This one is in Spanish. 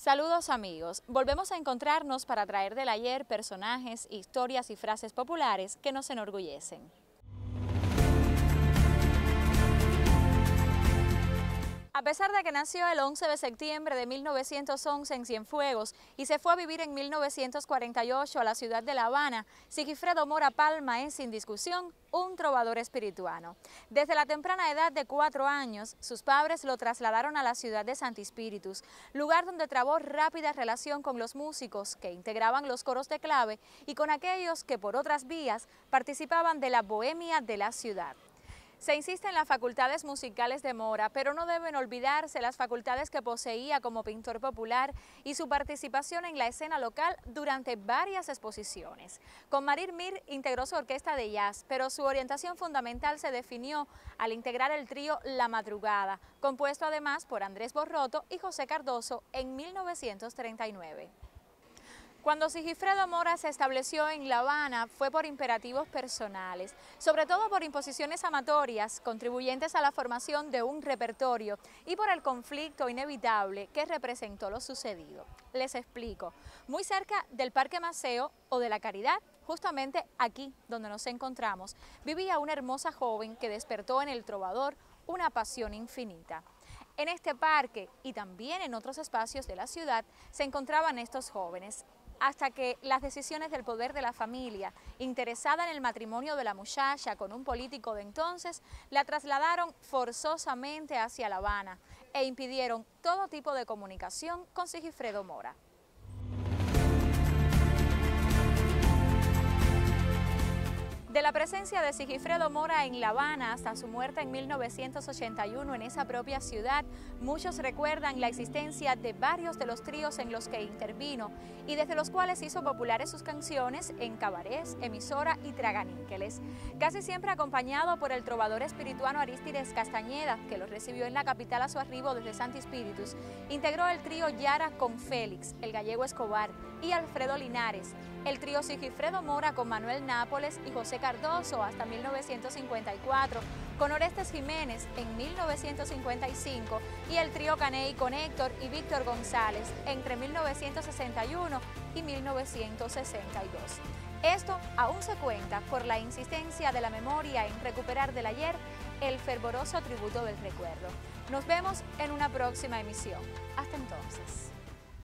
Saludos amigos, volvemos a encontrarnos para traer del ayer personajes, historias y frases populares que nos enorgullecen. A pesar de que nació el 11 de septiembre de 1911 en Cienfuegos y se fue a vivir en 1948 a la ciudad de La Habana, Sigifredo Mora Palma es, sin discusión, un trovador espirituano. Desde la temprana edad de 4 años, sus padres lo trasladaron a la ciudad de Santi Spíritus, lugar donde trabó rápida relación con los músicos que integraban los coros de clave y con aquellos que por otras vías participaban de la bohemia de la ciudad. Se insiste en las facultades musicales de Mora, pero no deben olvidarse las facultades que poseía como pintor popular y su participación en la escena local durante varias exposiciones. Con Marir Mir integró su orquesta de jazz, pero su orientación fundamental se definió al integrar el trío La Madrugada, compuesto además por Andrés Borroto y José Cardoso en 1939. Cuando Sigifredo Mora se estableció en La Habana fue por imperativos personales, sobre todo por imposiciones amatorias contribuyentes a la formación de un repertorio y por el conflicto inevitable que representó lo sucedido. Les explico. Muy cerca del Parque Maceo o de la Caridad, justamente aquí donde nos encontramos, vivía una hermosa joven que despertó en el trovador una pasión infinita. En este parque y también en otros espacios de la ciudad se encontraban estos jóvenes, hasta que las decisiones del poder de la familia, interesada en el matrimonio de la muchacha con un político de entonces, la trasladaron forzosamente hacia La Habana e impidieron todo tipo de comunicación con Sigifredo Mora. De la presencia de Sigifredo Mora en La Habana hasta su muerte en 1981 en esa propia ciudad, muchos recuerdan la existencia de varios de los tríos en los que intervino y desde los cuales hizo populares sus canciones en cabarets, emisora y traganíqueles. Casi siempre acompañado por el trovador espirituano Arístides Castañeda, que lo recibió en la capital a su arribo desde Santi Spíritus, integró el trío Yara con Félix, el gallego Escobar, y Alfredo Linares, el trío Sigifredo Mora con Manuel Nápoles y José Cardoso hasta 1954, con Orestes Jiménez en 1955 y el trío Caney con Héctor y Víctor González entre 1961 y 1962. Esto aún se cuenta por la insistencia de la memoria en recuperar del ayer el fervoroso tributo del recuerdo. Nos vemos en una próxima emisión. Hasta entonces.